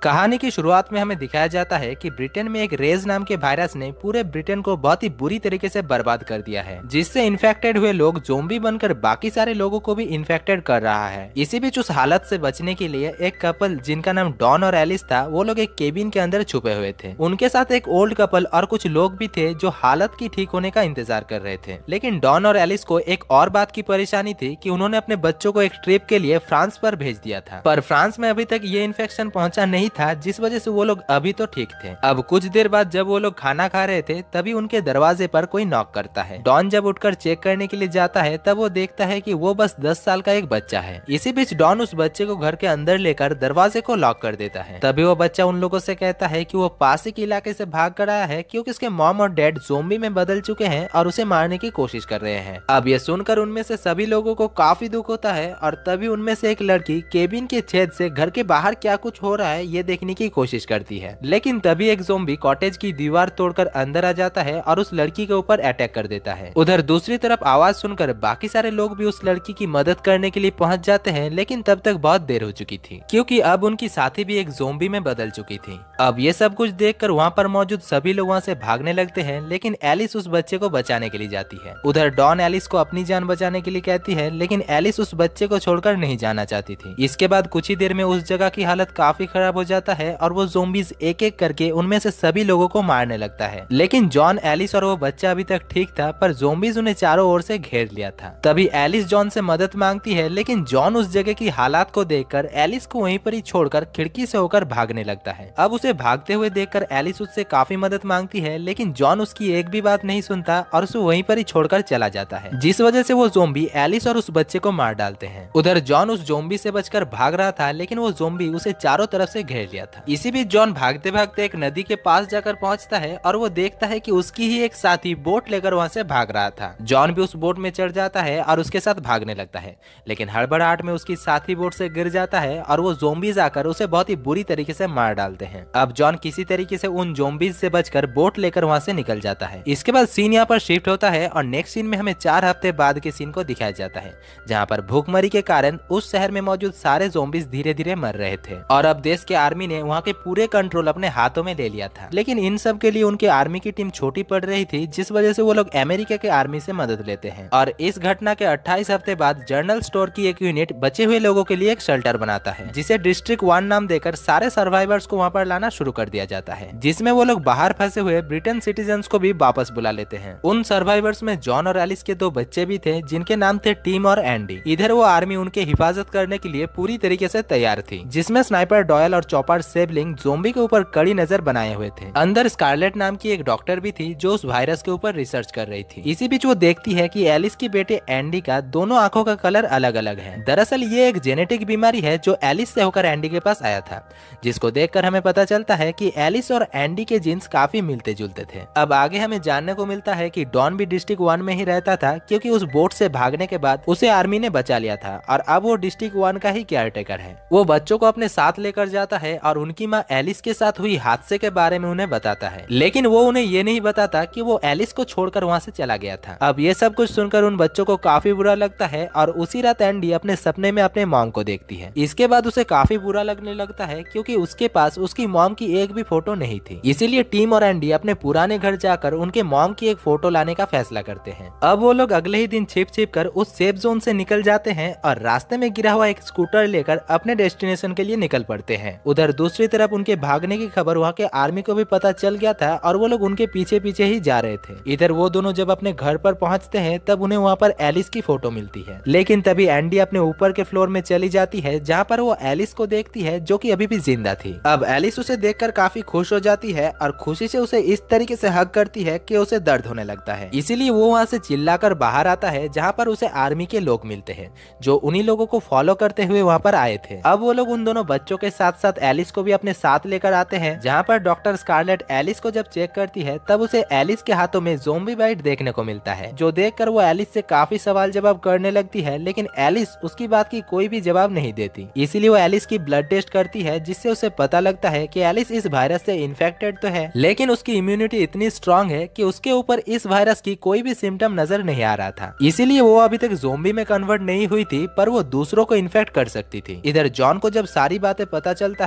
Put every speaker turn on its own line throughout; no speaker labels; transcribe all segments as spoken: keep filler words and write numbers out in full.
कहानी की शुरुआत में हमें दिखाया जाता है कि ब्रिटेन में एक रेज नाम के वायरस ने पूरे ब्रिटेन को बहुत ही बुरी तरीके से बर्बाद कर दिया है, जिससे इन्फेक्टेड हुए लोग ज़ोंबी बनकर बाकी सारे लोगों को भी इन्फेक्टेड कर रहा है। इसी बीच उस हालत से बचने के लिए एक कपल जिनका नाम डॉन और एलिस था, वो लोग एक केबिन के अंदर छुपे हुए थे। उनके साथ एक ओल्ड कपल और कुछ लोग भी थे जो हालत की ठीक होने का इंतजार कर रहे थे। लेकिन डॉन और एलिस को एक और बात की परेशानी थी कि उन्होंने अपने बच्चों को एक ट्रिप के लिए फ्रांस पर भेज दिया था, पर फ्रांस में अभी तक ये इन्फेक्शन पहुंचा नहीं था, जिस वजह से वो लोग अभी तो ठीक थे। अब कुछ देर बाद जब वो लोग खाना खा रहे थे, तभी उनके दरवाजे पर कोई नॉक करता है। डॉन जब उठकर चेक करने के लिए जाता है, तब वो देखता है कि वो बस दस साल का एक बच्चा है। इसी बीच डॉन उस बच्चे को घर के अंदर लेकर दरवाजे को लॉक कर देता है। तभी वो बच्चा उन लोगों से कहता है कि वो पास के इलाके से भाग कर आया है, क्योंकि उसके मॉम और डैड ज़ोंबी में बदल चुके हैं और उसे मारने की कोशिश कर रहे हैं। अब ये सुनकर उनमें से सभी लोगों को काफी दुख होता है और तभी उनमें से एक लड़की केबिन के छेद से घर के बाहर क्या कुछ हो रहा है ये देखने की कोशिश करती है। लेकिन तभी एक ज़ोंबी कॉटेज की दीवार तोड़कर अंदर आ जाता है और उस लड़की के ऊपर अटैक कर देता है। उधर दूसरी तरफ आवाज सुनकर बाकी सारे लोग भी उस लड़की की मदद करने के लिए पहुंच जाते हैं, लेकिन तब तक बहुत देर हो चुकी थी, क्योंकि अब उनकी साथी भी एक ज़ोंबी में बदल चुकी थी। अब ये सब कुछ देखकर वहाँ पर मौजूद सभी लोग वहाँ से भागने लगते हैं, लेकिन एलिस उस बच्चे को बचाने के लिए जाती है। उधर डॉन एलिस को अपनी जान बचाने के लिए कहती है, लेकिन एलिस उस बच्चे को छोड़कर नहीं जाना चाहती थी। इसके बाद कुछ ही देर में उस जगह की हालत काफी खराब हो जाता है और वो ज़ोंबीज एक एक करके उनमें से सभी लोगों को मारने लगता है। लेकिन जॉन, एलिस और वो बच्चा अभी तक ठीक था, पर ज़ोंबीज उन्हें चारों ओर से घेर लिया था। तभी एलिस जॉन से मदद मांगती है, लेकिन जॉन उस जगह की हालात को देखकर एलिस को वहीं पर ही छोड़कर खिड़की से होकर भागने लगता है। अब उसे भागते हुए देखकर एलिस उससे काफी मदद मांगती है, लेकिन जॉन उसकी एक भी बात नहीं सुनता और उसे वहीं पर ही छोड़कर चला जाता है, जिस वजह से वो ज़ोंबी एलिस और उस बच्चे को मार डालते हैं। उधर जॉन उस ज़ोंबी से बचकर भाग रहा था, लेकिन वो ज़ोंबी उसे चारों तरफ से घेर लिया था। इसी बीच जॉन भागते भागते एक नदी के पास जाकर पहुंचता है और वो देखता है कि उसकी ही एक साथी बोट लेकर वहां से भाग रहा था। जॉन भी उस बोट में चढ़ जाता है और उसके साथ भागने लगता है, लेकिन हड़बड़ाहट में उसकी साथी बोट से गिर जाता है और वो ज़ोंबीज आकर उसे बहुत ही बुरी तरीके से मार डालते हैं। अब जॉन किसी तरीके से उन ज़ोंबीज से बचकर बोट लेकर वहां से निकल जाता है। इसके बाद सीन यहाँ पर शिफ्ट होता है और नेक्स्ट सीन में हमें चार हफ्ते बाद के सीन को दिखाया जाता है, जहाँ पर भूखमरी के कारण उस शहर में मौजूद सारे ज़ोंबीज धीरे धीरे मर रहे थे और अब देश के आर्मी ने वहाँ के पूरे कंट्रोल अपने हाथों में ले लिया था। लेकिन इन सब के लिए उनके आर्मी की टीम छोटी पड़ रही थी, जिस वजह से वो लोग अमेरिका के आर्मी से मदद लेते हैं और इस घटना के अट्ठाईस हफ्ते बाद जनरल स्टोर की एक यूनिट बचे हुए लोगों के लिए एक शेल्टर बनाता है, जिसे डिस्ट्रिक्ट वन नाम देकर सारे सर्वाइवर्स को वहाँ पर लाना शुरू कर दिया जाता है, जिसमें वो लोग बाहर फंसे हुए ब्रिटेन सिटीजन्स को भी वापस बुला लेते हैं। उन सर्वाइवर्स में जॉन और एलिस के दो बच्चे भी थे, जिनके नाम थे टिम और एंडी। इधर वो आर्मी उनके हिफाजत करने के लिए पूरी तरीके से तैयार थी, जिसमें स्नाइपर डॉयल और चॉपर सेबलिंग ज़ोंबी के ऊपर कड़ी नजर बनाए हुए थे। अंदर स्कारलेट नाम की एक डॉक्टर भी थी, जो उस वायरस के ऊपर रिसर्च कर रही थी। इसी बीच वो देखती है कि एलिस की बेटे एंडी का दोनों आंखों का कलर अलग अलग है। दरअसल ये एक जेनेटिक बीमारी है जो एलिस से होकर एंडी के पास आया था, जिसको देखकर हमें पता चलता है कि एलिस और एंडी के जीन्स काफी मिलते जुलते थे। अब आगे हमें जानने को मिलता है कि डॉन भी डिस्ट्रिक्ट वन में ही रहता था, क्योंकि उस बोट से भागने के बाद उसे आर्मी ने बचा लिया था और अब वो डिस्ट्रिक्ट वन का ही केयरटेकर है। वो बच्चों को अपने साथ लेकर जाता है और उनकी माँ एलिस के साथ हुई हादसे के बारे में उन्हें बताता है, लेकिन वो उन्हें ये नहीं बताता कि वो एलिस को छोड़कर वहाँ से चला गया था। अब ये सब कुछ सुनकर उन बच्चों को काफी बुरा लगता है और उसी रात एंडी अपने सपने में अपने मॉम को देखती है। इसके बाद उसे काफी बुरा लगने लगता है, क्योंकि उसके पास उसकी मॉम की एक भी फोटो नहीं थी। इसीलिए टीम और एंडी अपने पुराने घर जाकर उनके मॉम की एक फोटो लाने का फैसला करते हैं। अब वो लोग अगले ही दिन छिप छिप कर उस सेफ जोन से निकल जाते हैं और रास्ते में गिरा हुआ एक स्कूटर लेकर अपने डेस्टिनेशन के लिए निकल पड़ते हैं। उधर दूसरी तरफ उनके भागने की खबर वहाँ के आर्मी को भी पता चल गया था और वो लोग उनके पीछे पीछे ही जा रहे थे। इधर वो दोनों जब अपने घर पर पहुंचते हैं, तब उन्हें वहाँ पर एलिस की फोटो मिलती है, लेकिन तभी एंडी अपने ऊपर के फ्लोर में चली जाती है, जहाँ पर वो एलिस को देखती है, जो कि अभी भी जिंदा थी। अब एलिस उसे देखकर काफी खुश हो जाती है और खुशी से उसे इस तरीके से हग करती है कि उसे दर्द होने लगता है। इसीलिए वो वहाँ से चिल्लाकर बाहर आता है, जहाँ पर उसे आर्मी के लोग मिलते हैं, जो उन्हीं लोगों को फॉलो करते हुए वहाँ पर आए थे। अब वो लोग उन दोनों बच्चों के साथ साथ एलिस को भी अपने साथ लेकर आते हैं, जहाँ पर डॉक्टर स्कारलेट एलिस को जब चेक करती है, तब उसे एलिस के हाथों में ज़ोंबी बाइट देखने को मिलता है, जो देखकर वो एलिस से काफी सवाल जवाब करने लगती है, लेकिन एलिस उसकी बात की कोई भी जवाब नहीं देती। इसीलिए वो एलिस की ब्लड टेस्ट करती है, जिससे उसे पता लगता है कि एलिस इस वायरस से इन्फेक्टेड तो है, लेकिन उसकी इम्यूनिटी इतनी स्ट्रांग है कि उसके ऊपर इस वायरस की कोई भी सिम्टम नजर नहीं आ रहा था। इसीलिए वो अभी तक ज़ोंबी में कन्वर्ट नहीं हुई थी, पर वो दूसरों को इन्फेक्ट कर सकती थी। इधर जॉन को जब सारी बातें पता चलता है,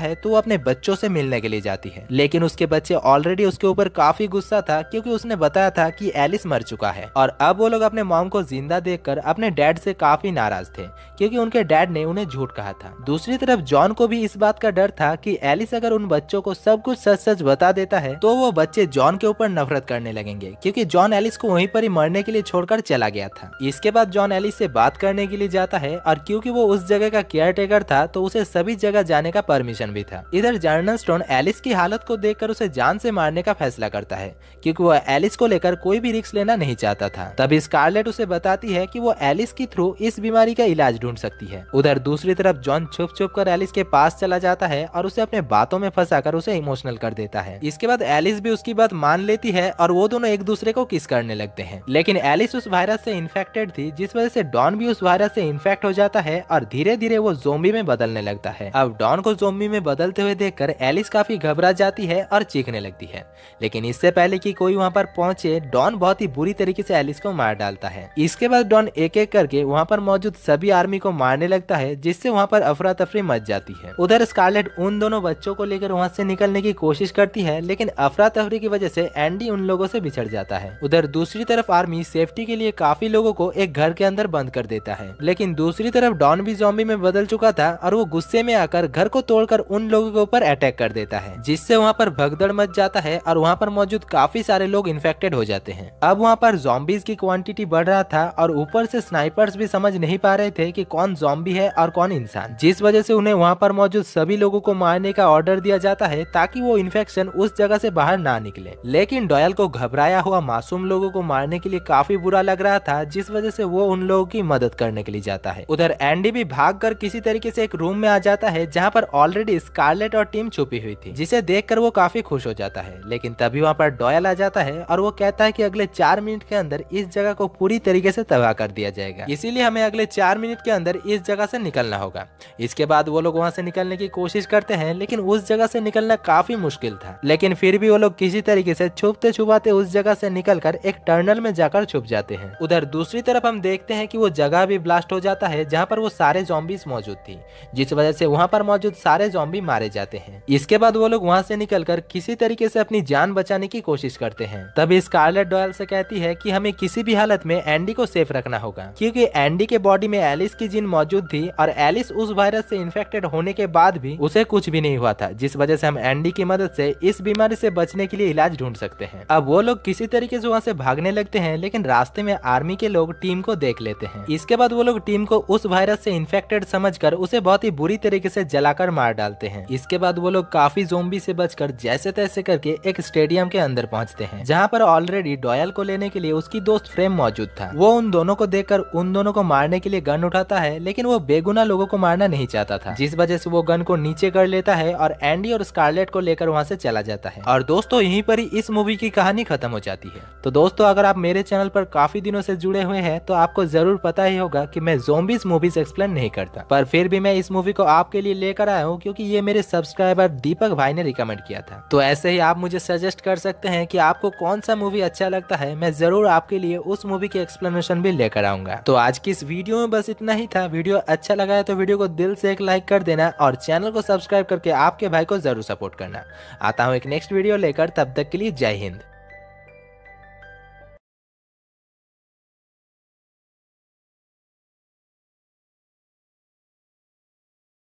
है तो वो अपने बच्चों से मिलने के लिए जाती है, लेकिन उसके बच्चे ऑलरेडी उसके ऊपर काफी गुस्सा था क्योंकि उसने बताया था कि एलिस मर चुका है। और अब वो लोग अपने मॉम को जिंदा देखकर अपने डैड से काफी नाराज थे क्योंकि उनके डैड ने उन्हें झूठ कहा था। दूसरी तरफ जॉन को भी इस बात का डर था कि एलिस अगर उन बच्चों को सब कुछ सच सच बता देता है तो वो बच्चे जॉन के ऊपर नफरत करने लगेंगे क्योंकि जॉन एलिस को वहीं पर ही मरने के लिए छोड़कर चला गया था। इसके बाद जॉन एलिस से बात करने के लिए जाता है और क्योंकि वो उस जगह का केयर टेकर था तो उसे सभी जगह जाने का परमिशन भी था। इधर जर्नल स्टोन एलिस की हालत को देखकर उसे जान से मारने का फैसला करता है क्योंकि वो एलिस को लेकर कोई भी रिस्क लेना नहीं चाहता था। तभी स्कारलेट उसे बताती है कि वो एलिस के थ्रू इस बीमारी का इलाज ढूंढ सकती है। उधर दूसरी तरफ जॉन छुप छुप कर एलिस के पास चला जाता है और उसे अपने बातों में फंसाकर उसे इमोशनल कर देता है। इसके बाद एलिस भी उसकी बात मान लेती है और वो दोनों एक दूसरे को किस करने लगते हैं। लेकिन एलिस उस वायरस से इन्फेक्टेड थी जिस वजह से डॉन भी उस वायरस से इन्फेक्ट हो जाता है और धीरे धीरे वो ज़ोंबी में बदलने लगता है। अब डॉन को ज़ोंबी में बदलते हुए देखकर एलिस काफी घबरा जाती है और चीखने लगती है, लेकिन इससे पहले कि कोई वहां पर पहुंचे डॉन बहुत ही बुरी तरीके से एलिस को मार डालता है। इसके बाद डॉन एक एक करके वहां पर मौजूद सभी आर्मी को मारने लगता है जिससे वहां पर अफरा तफरी मच जाती है। उधर स्कारलेट उन दोनों बच्चों को लेकर वहां से निकलने की कोशिश करती है, लेकिन अफरा तफरी की वजह से एंडी उन लोगों से बिछड़ जाता है। उधर दूसरी तरफ आर्मी सेफ्टी के लिए काफी लोगों को एक घर के अंदर बंद कर देता है, लेकिन दूसरी तरफ डॉन भी ज़ॉम्बी में बदल चुका था और वो गुस्से में आकर घर को तोड़कर उन लोगों के ऊपर अटैक कर देता है, जिससे वहाँ पर भगदड़ मच जाता है और वहाँ पर मौजूद काफी सारे लोग इन्फेक्टेड हो जाते हैं। अब वहाँ पर ज़ॉम्बीज की क्वांटिटी बढ़ रहा था और ऊपर से स्नाइपर्स भी समझ नहीं पा रहे थे कि कौन ज़ॉम्बी है और कौन इंसान, जिस वजह से उन्हें वहाँ पर मौजूद सभी लोगों को मारने का ऑर्डर दिया जाता है ताकि वो इन्फेक्शन उस जगह से बाहर ना निकले। लेकिन डॉयल को घबराया हुआ मासूम लोगों को मारने के लिए काफी बुरा लग रहा था, जिस वजह से वो उन लोगों की मदद करने के लिए जाता है। उधर एंडी भी भागकर किसी तरीके से एक रूम में आ जाता है जहाँ पर ऑलरेडी स्कारलेट और टीम छुपी हुई थी, जिसे देखकर वो काफी खुश हो जाता है। लेकिन तभी वहाँ पर डॉयल आ जाता है और वो कहता है कि अगले चार मिनट के अंदर इस जगह को पूरी तरीके से तबाह कर दिया जाएगा, इसीलिए हमें अगले चार मिनट के अंदर इस जगह से निकलना होगा। इसके बाद वो लोग वहाँ से निकलने की कोशिश करते हैं, लेकिन उस जगह से निकलना काफी मुश्किल था। लेकिन फिर भी वो लोग किसी तरीके से छुपते छुपाते उस जगह से निकलकर एक टनल में जाकर छुप जाते हैं। उधर दूसरी तरफ हम देखते हैं कि वो जगह भी ब्लास्ट हो जाता है जहाँ पर वो सारे ज़ॉम्बीज मौजूद थी, जिस वजह से वहाँ पर मौजूद सारे ज़ॉम्बी मारे जाते हैं। इसके बाद वो लोग वहाँ से निकलकर किसी तरीके से अपनी जान बचाने की कोशिश करते हैं। तभी स्कारलेट डॉयल से कहती है कि हमें किसी भी हालत में एंडी को सेफ रखना होगा, क्योंकि एंडी के बॉडी में एलिस की जीन मौजूद थी और एलिस उस वायरस से इन्फेक्टेड होने के बाद भी उसे कुछ भी नहीं हुआ था, जिस वजह से हम एंडी की मदद से इस बीमारी से बचने के लिए इलाज ढूंढ सकते हैं। अब वो लोग किसी तरीके से वहाँ से भागने लगते हैं, लेकिन रास्ते में आर्मी के लोग टीम को देख लेते हैं। इसके बाद वो लोग टीम को उस वायरस से इन्फेक्टेड समझकर उसे बहुत ही बुरी तरीके से जलाकर मार डालते हैं। इसके बाद वो लोग काफी ज़ॉम्बी से बचकर जैसे तैसे करके एक स्टेडियम के अंदर पहुंचते हैं, जहाँ पर ऑलरेडी डॉयल को लेने के लिए उसकी दोस्त फ्रेम मौजूद था। वो उन दोनों को देखकर उन दोनों को मारने के लिए गन उठाता है, लेकिन वो बेगुनाह लोगों को मारना नहीं चाहता था, जिस वजह से वो गन को नीचे कर लेता है और एंडी और स्कारलेट को लेकर वहाँ से चला जाता है। और दोस्तों यहीं पर ही इस मूवी की कहानी खत्म हो जाती है। तो दोस्तों अगर आप मेरे चैनल पर काफी दिनों से जुड़े हुए हैं तो आपको जरूर पता ही होगा कि मैं ज़ॉम्बीज मूवीज एक्सप्लेन नहीं करता, पर फिर भी मैं इस मूवी को आपके लिए लेकर आया हूँ क्योंकि ये मेरे सब्सक्राइबर दीपक भाई ने रिकमेंड किया था। तो ऐसे ही आप मुझे सजेस्ट कर सकते हैं कि आपको कौन सा मूवी अच्छा लगता है, मैं जरूर आपके लिए उस मूवी की एक्सप्लेनेशन भी लेकर आऊंगा। तो आज की इस वीडियो में बस इतना ही था। वीडियो अच्छा लगा है तो वीडियो को दिल से एक लाइक कर देना और चैनल को सब्सक्राइब करके आपके भाई को जरूर सपोर्ट करना। आता हूँ एक नेक्स्ट वीडियो लेकर, तब तक के लिए जय हिंद।